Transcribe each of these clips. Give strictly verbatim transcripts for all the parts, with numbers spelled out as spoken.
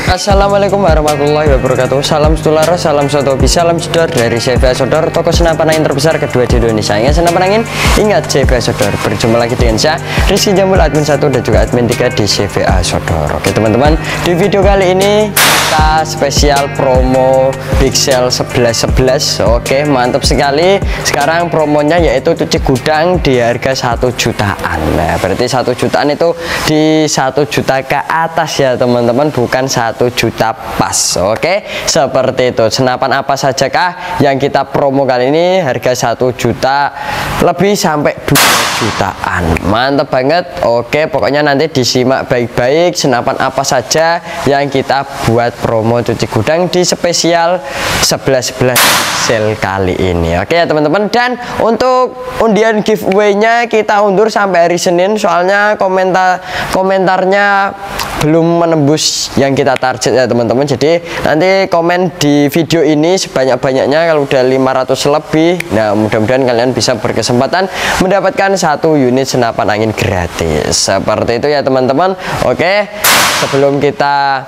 Assalamualaikum warahmatullahi wabarakatuh. Salam sedulur, salam satu hobi, salam jedor dari C V A Outdoor, toko senapan angin terbesar kedua di Indonesia. Ingat senapan angin, ingat C V A Outdoor. Berjumpa lagi dengan saya Rizky Jambul, admin satu dan juga admin tiga di C V A Outdoor. Oke teman-teman, di video kali ini kita spesial promo Big Sale sebelas sebelas. Oke, mantap sekali. Sekarang promonya yaitu cuci gudang di harga satu jutaan. Nah, berarti satu jutaan itu di satu juta ke atas ya teman-teman, bukan satu juta pas. Oke, seperti itu. Senapan apa sajakah yang kita promo kali ini? Harga satu juta lebih sampai dua jutaan. Mantap banget. Oke, pokoknya nanti disimak baik-baik senapan apa saja yang kita buat promo cuci gudang di spesial sebelas sebelas sale kali ini. Oke ya teman-teman, dan untuk undian giveaway-nya kita undur sampai hari Senin, soalnya komentar komentarnya belum menembus yang kita target ya teman-teman. Jadi nanti komen di video ini sebanyak-banyaknya, kalau udah lima ratus lebih. Nah, mudah-mudahan kalian bisa berkesempatan mendapatkan satu unit senapan angin gratis. Seperti itu ya teman-teman. Oke, sebelum kita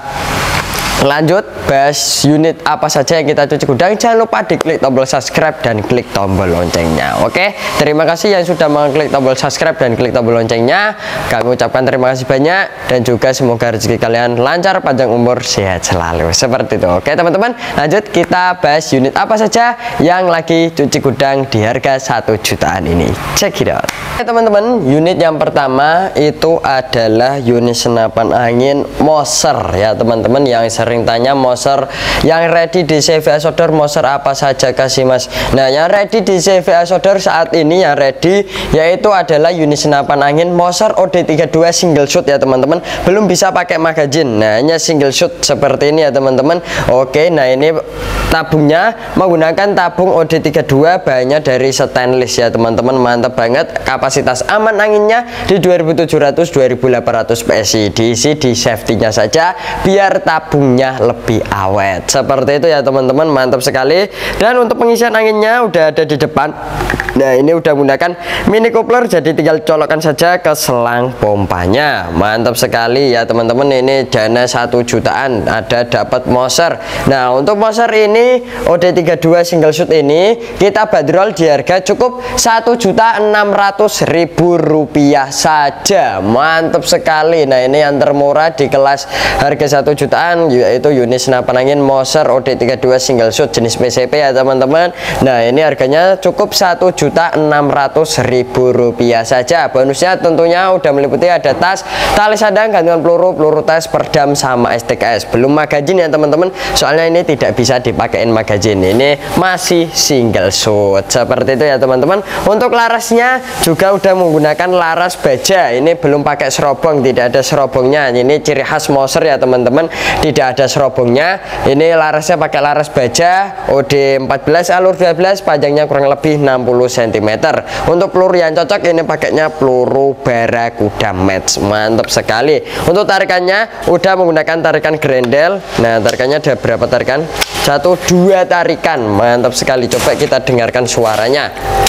lanjut bahas unit apa saja yang kita cuci gudang, jangan lupa diklik tombol subscribe dan klik tombol loncengnya. Oke, terima kasih yang sudah mengklik tombol subscribe dan klik tombol loncengnya. Kami ucapkan terima kasih banyak, dan juga semoga rezeki kalian lancar, panjang umur, sehat selalu. Seperti itu. Oke teman-teman, lanjut kita bahas unit apa saja yang lagi cuci gudang di harga satu jutaan ini. Check it out. Oke teman-teman, unit yang pertama itu adalah unit senapan angin Moser ya teman-teman, yang sering tanya Moser yang ready di C V A Outdoor, Moser apa saja kasih mas. Nah, yang ready di C V A Outdoor saat ini, yang ready yaitu adalah unit senapan angin Moser O D tiga puluh dua single shot ya teman-teman, belum bisa pakai magazine. Nah, hanya single shot seperti ini ya teman-teman. Oke, nah ini tabungnya menggunakan tabung O D tiga puluh dua, bahannya dari stainless ya teman-teman. Mantap banget. Kapasitas aman anginnya di dua ribu tujuh ratus dua ribu delapan ratus P S I, diisi di safety-nya saja biar tabungnya lebih awet. Seperti itu ya teman-teman, mantap sekali. Dan untuk pengisian anginnya udah ada di depan. Nah, ini udah menggunakan mini coupler, jadi tinggal colokkan saja ke selang pompanya. Mantap sekali ya teman-teman. Ini dana satu jutaan, ada dapat Moser. Nah, untuk Moser ini O D tiga puluh dua single shot ini kita bandrol di harga cukup satu juta enam ratus ribu rupiah saja. Mantap sekali. Nah, ini yang termurah di kelas harga satu jutaan, yaitu unit senapan angin Moser O D tiga puluh dua single shot jenis P C P ya teman-teman. Nah, ini harganya cukup satu juta enam ratus ribu rupiah saja. Bonusnya tentunya udah meliputi ada tas, tali sadang, gantungan peluru, peluru tes, perdam, sama S T K S. Belum magazine ya teman-teman, soalnya ini tidak bisa dipakein magazine, ini masih single shot. Seperti itu ya teman-teman. Untuk larasnya juga udah menggunakan laras baja, ini belum pakai serobong, tidak ada serobongnya. Ini ciri khas Moser ya teman-teman, tidak ada serobongnya. Ini larasnya pakai laras baja O D empat belas alur dua belas, panjangnya kurang lebih enam puluh sentimeter. Untuk peluru yang cocok ini pakainya peluru Barakuda Match. Mantap sekali. Untuk tarikannya udah menggunakan tarikan Grendel. Nah, tarikannya ada berapa tarikan? Satu dua tarikan. Mantap sekali. Coba kita dengarkan suaranya.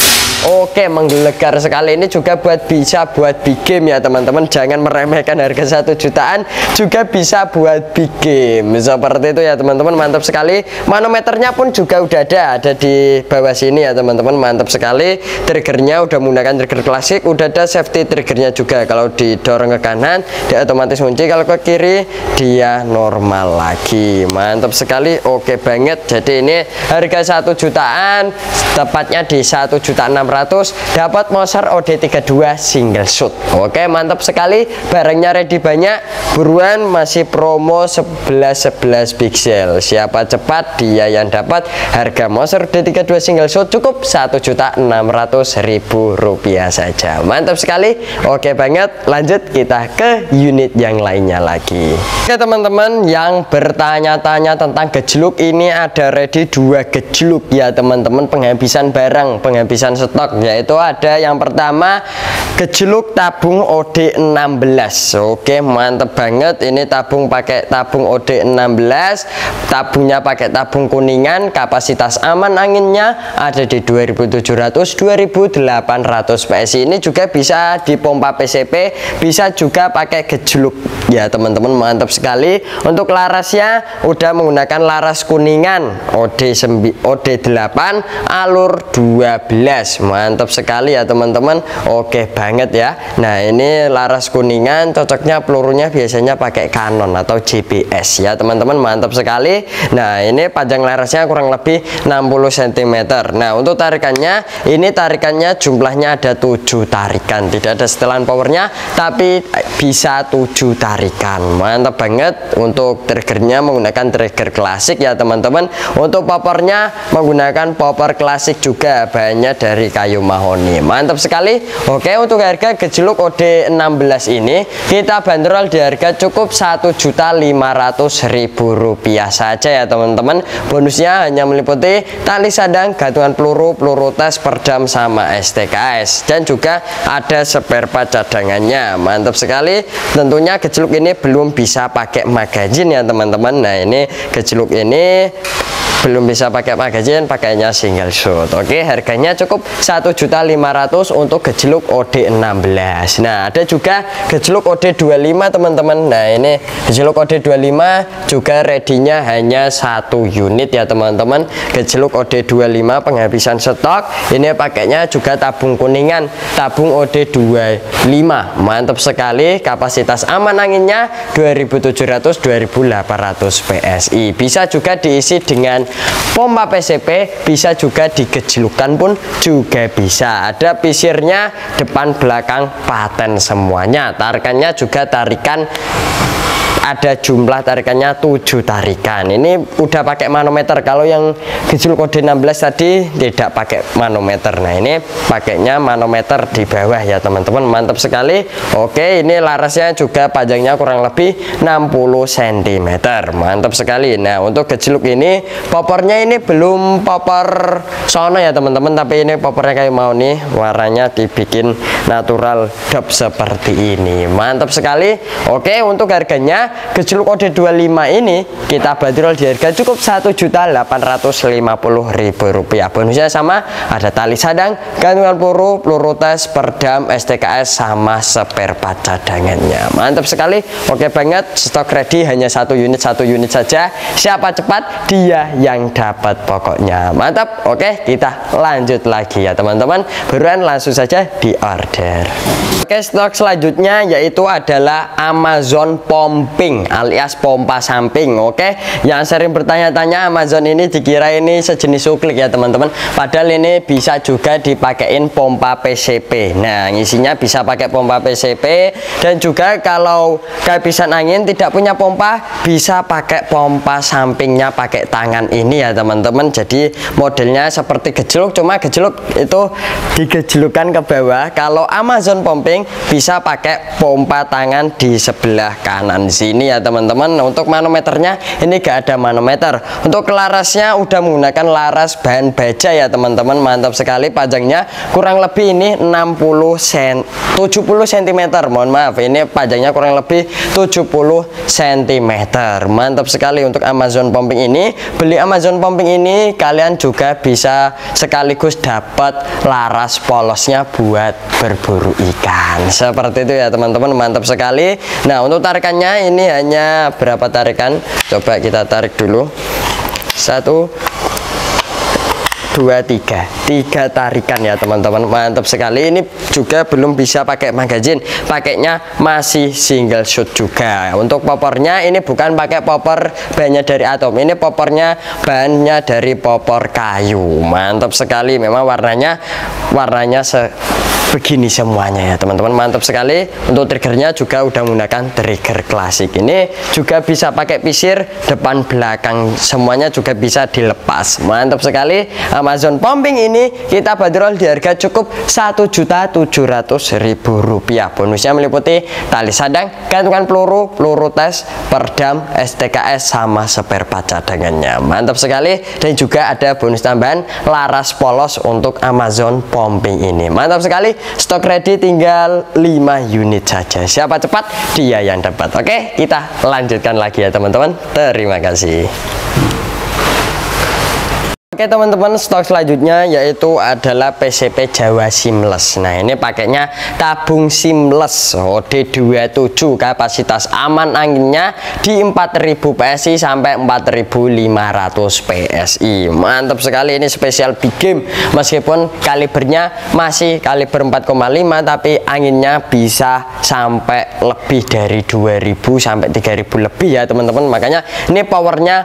Oke, menggelegar sekali. Ini juga buat bisa buat big game ya teman-teman. Jangan meremehkan harga satu jutaan, juga bisa buat big game. Seperti itu ya teman-teman. Mantap sekali. Manometernya pun juga udah ada, ada di bawah sini ya teman-teman. Mantap sekali. Triggernya udah menggunakan trigger klasik, udah ada safety triggernya juga. Kalau didorong ke kanan dia otomatis kunci, kalau ke kiri dia normal lagi. Mantap sekali. Oke banget. Jadi ini harga satu jutaan, tepatnya di satu juta enam ratus, dapat Moser O D tiga puluh dua single shot. Oke, mantap sekali. Barangnya ready banyak, buruan, masih promo sebelas sebelas Big Sale. Siapa cepat dia yang dapat. Harga Moser O D tiga puluh dua single shot cukup satu juta enam ratus ribu rupiah saja. Mantap sekali. Oke banget. Lanjut kita ke unit yang lainnya lagi. Oke teman-teman, yang bertanya-tanya tentang gejluk ini ada ready dua gejluk ya teman-teman, penghabisan barang, penghabisan stok, yaitu ada yang pertama gejluk tabung O D enam belas. Oke, mantep banget, ini tabung pakai tabung O D enam belas, tabungnya pakai tabung kuningan, kapasitas aman anginnya ada di dua ribu tujuh ratus dua ribu delapan ratus P S I. Ini juga bisa di pompa P C P, bisa juga pakai gejluk ya teman-teman, mantap sekali. Untuk larasnya udah menggunakan laras kuningan O D delapan alur dua belas, mantap sekali ya teman-teman. Oke banget ya. Nah ini laras kuningan, cocoknya pelurunya biasanya pakai Canon atau J B S ya teman-teman, mantap sekali. Nah ini panjang larasnya kurang lebih enam puluh sentimeter. Nah untuk tarikannya, ini tarikannya jumlahnya ada tujuh tarikan, tidak ada setelan powernya tapi bisa tujuh tarikan, mantap banget. Untuk triggernya menggunakan trigger klasik ya teman-teman. Untuk popornya menggunakan popor klasik juga, bahannya dari kayu mahoni, mantap sekali. Oke, untuk harga gejluk O D enam belas ini kita bandrol di harga cukup satu juta lima ratus ribu rupiah saja ya teman-teman. Bonusnya hanya meliputi tali sadang, gantungan peluru, peluru tes, perdam sama S T K S, dan juga ada spare part cadangannya, mantap sekali. Tentunya gejluk ini belum bisa pakai magazin ya teman-teman. Nah ini gejluk ini belum bisa pakai magazin, pakainya single shot. Oke, harganya cukup satu juta lima ratus ribu untuk gejluk O D enam belas. Nah ada juga gejluk O D dua puluh lima teman-teman. Nah ini gejluk O D dua puluh lima juga ready-nya hanya satu unit ya teman-teman. Gejluk O D dua puluh lima penghabisan stok, ini pakainya juga tabung kuningan, tabung O D dua puluh lima, mantap sekali. Kapasitas aman anginnya dua ribu tujuh ratus dua ribu delapan ratus P S I. Bisa juga diisi dengan pompa P C P, bisa juga digejlukan pun juga bisa. Ada pisirnya depan belakang paten semuanya. Tarikannya juga tarikan, ada jumlah tarikannya tujuh tarikan. Ini udah pakai manometer. Kalau yang gejluk O D enam belas tadi tidak pakai manometer. Nah ini pakainya manometer di bawah ya teman-teman, mantap sekali. Oke, ini larasnya juga panjangnya kurang lebih enam puluh sentimeter, mantap sekali. Nah untuk gejluk ini popornya ini belum popor sono ya teman-teman, tapi ini popornya kayak mau nih, warnanya dibikin natural dop seperti ini, mantap sekali. Oke, untuk harganya gejluk O D dua puluh lima ini kita bandrol di harga cukup satu juta delapan ratus lima puluh ribu rupiah. Bonusnya sama, ada tali sadang, gantungan peluru, peluru tes, perdam, S T K S sama spare part cadangannya, mantap sekali. Oke banget, stok ready hanya satu unit, satu unit saja. Siapa cepat dia yang dapat pokoknya, mantap. Oke, kita lanjut lagi ya teman-teman, buruan langsung saja di order. Oke, stok selanjutnya yaitu adalah Amazon Pumping alias pompa samping. Oke, yang sering bertanya-tanya Amazon ini dikira ini sejenis suklik ya teman-teman, padahal ini bisa juga dipakein pompa P C P. Nah ngisinya bisa pakai pompa P C P, dan juga kalau kehabisan angin tidak punya pompa, bisa pakai pompa sampingnya pakai tangan ini ya teman-teman. Jadi modelnya seperti gejluk, cuma gejluk itu digejlukan ke bawah. Kalau Amazon Pumping bisa pakai pompa tangan di sebelah kanan sini ya teman-teman. Untuk manometernya ini gak ada manometer. Untuk larasnya udah menggunakan laras bahan baja ya teman-teman, mantap sekali. Panjangnya kurang lebih ini enam puluh sen tujuh puluh sentimeter, mohon maaf, ini panjangnya kurang lebih tujuh puluh sentimeter, mantap sekali. Untuk Amazon Pumping ini, beli Amazon Pumping ini kalian juga bisa sekaligus dapat laras polosnya buat berburu ikan seperti itu ya teman-teman, mantap sekali. Nah untuk tarikannya ini hanya berapa tarikan, coba kita tarik dulu. Satu, dua, tiga, tiga tarikan ya teman-teman, mantap sekali. Ini juga belum bisa pakai magazin, pakainya masih single shot juga. Untuk popornya ini bukan pakai popor bahannya dari Atom, ini popornya bahannya dari popor kayu, mantap sekali. Memang warnanya warnanya se begini semuanya ya teman-teman, mantap sekali. Untuk triggernya juga udah menggunakan trigger klasik. Ini juga bisa pakai pisir depan belakang, semuanya juga bisa dilepas, mantap sekali. Amazon pumping ini kita bandrol di harga cukup satu juta tujuh ratus ribu rupiah. Bonusnya meliputi tali sadang, gantungan peluru, peluru tes, perdam, S T K S, sama spare part cadangannya. Mantap sekali. Dan juga ada bonus tambahan laras polos untuk Amazon pumping ini. Mantap sekali. Stok ready tinggal lima unit saja. Siapa cepat dia yang dapat. Oke, kita lanjutkan lagi ya teman-teman. Terima kasih. Oke teman-teman, stok selanjutnya yaitu adalah P C P Jawa Seamless. Nah ini paketnya tabung seamless O D dua puluh tujuh, kapasitas aman anginnya di empat ribu P S I sampai empat ribu lima ratus P S I. Mantap sekali, ini spesial big game. Meskipun kalibernya masih kaliber empat koma lima, tapi anginnya bisa sampai lebih dari dua ribu sampai tiga ribu lebih ya teman-teman. Makanya ini powernya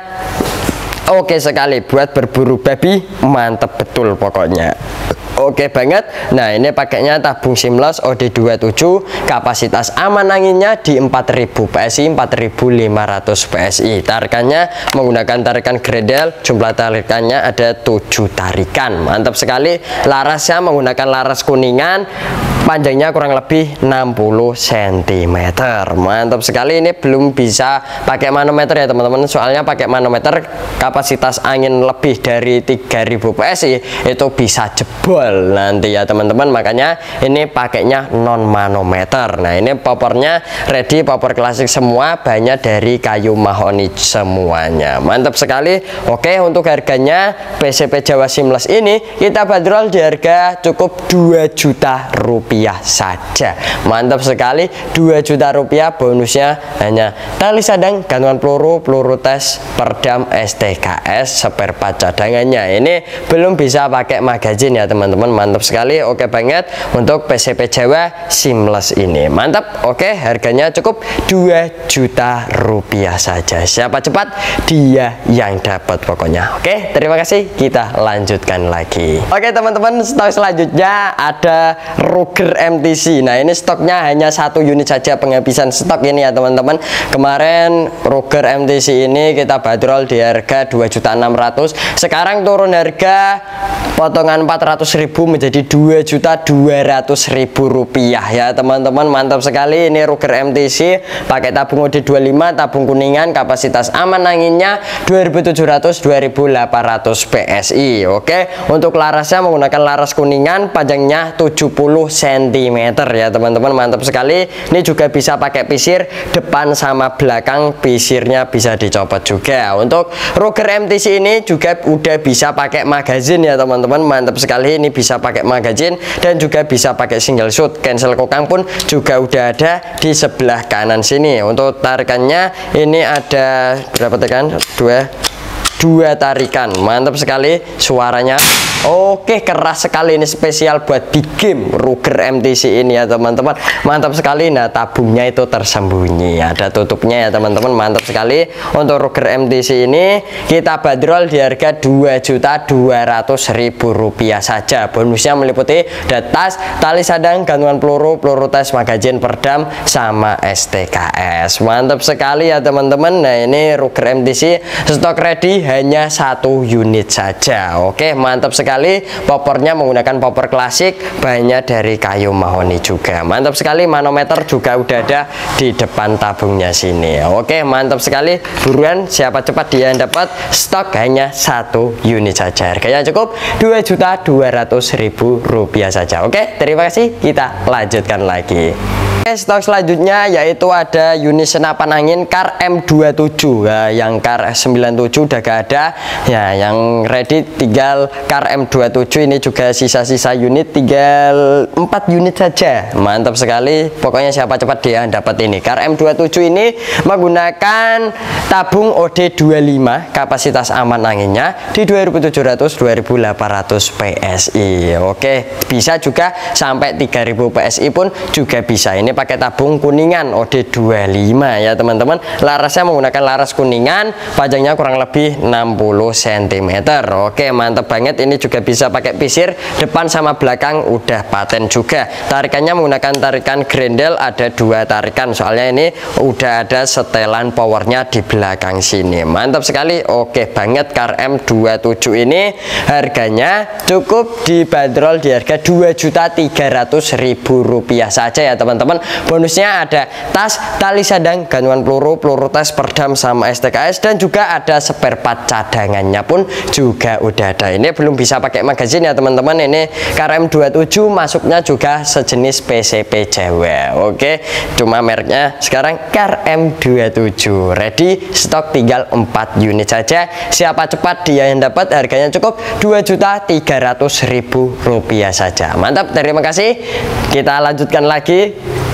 oke sekali buat berburu babi, mantep betul pokoknya. Oke banget. Nah ini paketnya tabung seamless O D dua puluh tujuh, kapasitas aman anginnya di empat ribu P S I, empat ribu lima ratus P S I. Tarikannya menggunakan tarikan Gredel, jumlah tarikannya ada tujuh tarikan. Mantap sekali. Larasnya menggunakan laras kuningan, panjangnya kurang lebih enam puluh sentimeter. Mantap sekali. Ini belum bisa pakai manometer ya teman-teman, soalnya pakai manometer kapasitas angin lebih dari tiga ribu P S I itu bisa jebol nanti ya teman-teman. Makanya ini pakainya non manometer. Nah ini popornya ready, popor klasik semua, banyak dari kayu mahoni semuanya. Mantap sekali. Oke, untuk harganya P C P Jawa Seamless ini kita bandrol di harga cukup dua juta rupiah saja. Mantap sekali, dua juta rupiah. Bonusnya hanya tali sadang, gantungan peluru, peluru tes, perdam, S T K S, spare part cadangannya. Ini belum bisa pakai magazin ya teman-teman. Mantap sekali. Oke banget untuk P C P Jawa Seamless ini. Mantap. Oke, harganya cukup dua juta rupiah saja. Siapa cepat dia yang dapat pokoknya. Oke, terima kasih. Kita lanjutkan lagi. Oke teman-teman, stok selanjutnya ada Ruger M T C. Nah ini stoknya hanya satu unit saja, penghabisan stok ini ya teman-teman. Kemarin Ruger M T C ini kita bandrol di harga dua juta enam ratus ribu. Sekarang turun harga potongan empat ratus ribu menjadi dua juta dua ratus ribu rupiah ya teman-teman. Mantap sekali. Ini Ruger M T C pakai tabung O D dua puluh lima, tabung kuningan, kapasitas aman anginnya dua ribu tujuh ratus dua ribu delapan ratus P S I. Oke, untuk larasnya menggunakan laras kuningan, panjangnya tujuh puluh sentimeter ya teman-teman. Mantap sekali. Ini juga bisa pakai pisir depan sama belakang, pisirnya bisa dicopot juga. Untuk Ruger M T C ini juga udah bisa pakai magazin ya teman-teman. Mantap sekali, ini bisa pakai magazin dan juga bisa pakai single shoot. Cancel kokang pun juga udah ada di sebelah kanan sini. Untuk tarikannya ini ada berapa tarikan? Dua dua tarikan. Mantap sekali suaranya. Oke, keras sekali. Ini spesial buat big game Ruger M T C ini ya teman-teman. Mantap sekali. Nah tabungnya itu tersembunyi, ada tutupnya ya teman-teman. Mantap sekali. Untuk Ruger M T C ini kita bandrol di harga dua juta dua ratus ribu rupiah saja. Bonusnya meliputi tas, tali sadang, gantungan peluru, peluru tes, magazin, perdam, sama S T K S. Mantap sekali ya teman-teman. Nah ini Ruger M T C stok ready hanya satu unit saja. Oke, mantap sekali. Popornya menggunakan popor klasik, banyak dari kayu mahoni juga. Mantap sekali. Manometer juga udah ada di depan tabungnya sini. Oke, mantap sekali. Buruan, siapa cepat dia yang dapat. Stok hanya satu unit saja. Harganya cukup dua juta dua ratus ribu rupiah saja. Oke, terima kasih. Kita lanjutkan lagi. Stok selanjutnya yaitu ada unit senapan angin Kar M dua puluh tujuh. Nah, yang Kar sembilan puluh tujuh udah gak ada ya, yang ready tinggal Kar M dua puluh tujuh. Ini juga sisa-sisa unit, tinggal empat unit saja. Mantap sekali. Pokoknya siapa cepat dia dapat ini. Kar M dua puluh tujuh ini menggunakan tabung O D dua puluh lima, kapasitas aman anginnya di dua ribu tujuh ratus dua ribu delapan ratus P S I. Oke, bisa juga sampai tiga ribu P S I pun juga bisa. Ini pakai tabung kuningan O D dua puluh lima ya teman-teman. Larasnya menggunakan laras kuningan, panjangnya kurang lebih enam puluh sentimeter. Oke, mantap banget. Ini juga bisa pakai pisir depan sama belakang, udah paten juga. Tarikannya menggunakan tarikan grendel, ada dua tarikan soalnya ini udah ada setelan powernya di belakang sini. Mantap sekali. Oke banget. K R M dua puluh tujuh ini harganya cukup dibanderol di harga dua juta tiga ratus ribu rupiah saja ya teman-teman. Bonusnya ada tas, tali sadang, gantungan peluru, peluru tes, perdam sama S T K S, dan juga ada spare part cadangannya pun juga udah ada. Ini belum bisa pakai magazin ya teman-teman. Ini K R M dua puluh tujuh masuknya juga sejenis P C P Jawa. Oke, cuma mereknya sekarang K R M dua puluh tujuh. Ready, stok tinggal empat unit saja. Siapa cepat dia yang dapat. Harganya cukup dua juta tiga ratus ribu rupiah saja. Mantap, terima kasih. Kita lanjutkan lagi.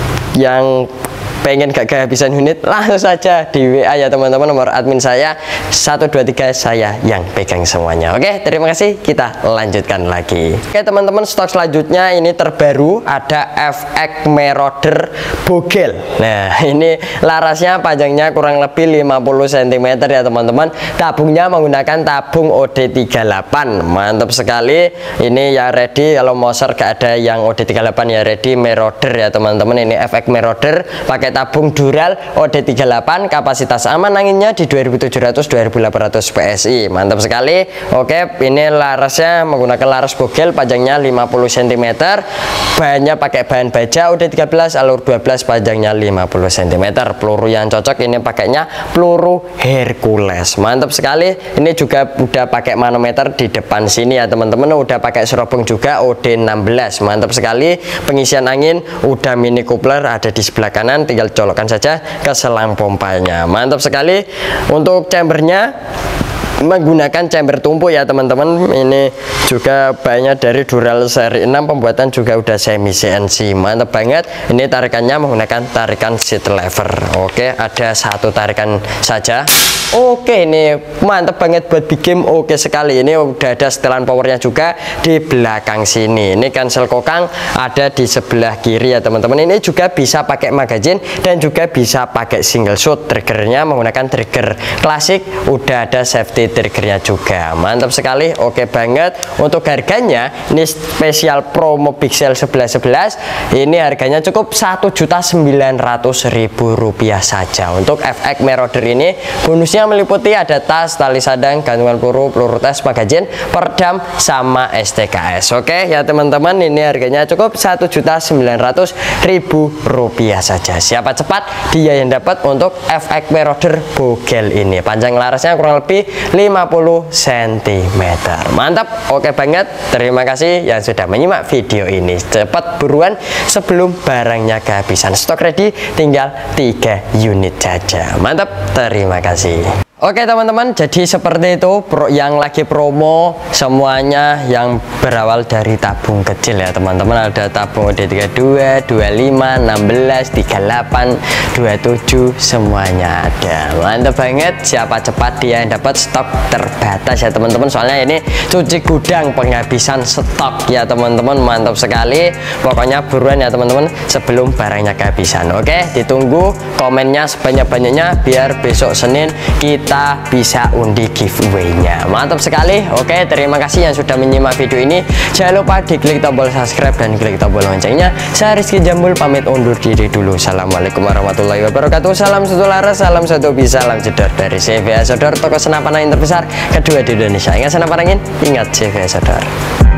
Yang pengen gak kehabisan unit, langsung saja di W A ya teman-teman, nomor admin saya satu dua tiga, saya yang pegang semuanya. Oke, terima kasih. Kita lanjutkan lagi. Oke teman-teman, stok selanjutnya ini terbaru, ada F X Marauder Bogel. Nah ini larasnya panjangnya kurang lebih lima puluh sentimeter ya teman-teman. Tabungnya menggunakan tabung O D tiga puluh delapan. Mantap sekali. Ini ya ready, kalau moser gak ada yang O D tiga puluh delapan ya ready Marauder ya teman-teman. Ini F X Marauder pakai tabung Dural O D tiga puluh delapan, kapasitas aman anginnya di dua ribu tujuh ratus dua ribu delapan ratus P S I. Mantap sekali. Oke, ini larasnya menggunakan laras Bogel, panjangnya lima puluh sentimeter, bahannya pakai bahan baja O D tiga belas, alur dua belas, panjangnya lima puluh sentimeter. Peluru yang cocok ini pakainya peluru Hercules. Mantap sekali. Ini juga udah pakai manometer di depan sini ya teman-teman, udah pakai serobong juga O D enam belas. Mantap sekali. Pengisian angin udah mini coupler ada di sebelah kanan, tinggal colokkan saja ke selang pompanya. Mantap sekali. Untuk chambernya menggunakan chamber tumpuk ya teman-teman. Ini juga banyak dari Dural seri enam, pembuatan juga udah semi C N C. Mantap banget. Ini tarikannya menggunakan tarikan seat lever. Oke, ada satu tarikan saja. Oke, ini mantap banget buat big game. Oke sekali. Ini udah ada setelan powernya juga di belakang sini. Ini cancel kokang ada di sebelah kiri ya teman-teman. Ini juga bisa pakai magazin dan juga bisa pakai single shot. Triggernya menggunakan trigger klasik, udah ada safety triggernya juga. Mantap sekali. Oke banget. Untuk harganya ini spesial promo Pixel sebelas sebelas, ini harganya cukup satu juta sembilan ratus ribu rupiah saja. Untuk F X Marauder ini bonusnya meliputi ada tas, tali sadang, gantungan peluru, peluru tes, magazin, perdam sama S T K S. Oke ya teman-teman, ini harganya cukup satu juta sembilan ratus ribu rupiah saja. Siapa cepat dia yang dapat untuk F X Marauder Bogel ini. Panjang larasnya kurang lebih lima puluh sentimeter. Mantap. Oke banget. Terima kasih yang sudah menyimak video ini. Cepat buruan sebelum barangnya kehabisan. Stok ready tinggal tiga unit saja. Mantap. Terima kasih. Oke teman-teman, jadi seperti itu pro, yang lagi promo semuanya yang berawal dari tabung kecil ya teman-teman. Ada tabung O D tiga puluh dua, dua puluh lima, enam belas, tiga puluh delapan, dua puluh tujuh, semuanya ada. Mantap banget. Siapa cepat dia yang dapat. Stok terbatas ya teman-teman, soalnya ini cuci gudang penghabisan stok ya teman-teman. Mantap sekali. Pokoknya buruan ya teman-teman sebelum barangnya kehabisan. Oke, ditunggu komennya sebanyak-banyaknya biar besok Senin kita kita bisa undi giveaway-nya. Mantap sekali. Oke, terima kasih yang sudah menyimak video ini. Jangan lupa diklik tombol subscribe dan klik tombol loncengnya. Saya Rizky Jambul pamit undur diri dulu. Assalamualaikum warahmatullahi wabarakatuh. Salam satu laras, salam satu hobi, salam jedor dari C V A Sodor, toko senapan angin terbesar kedua di Indonesia. Ingat senapan angin, ingat C V A Sodor.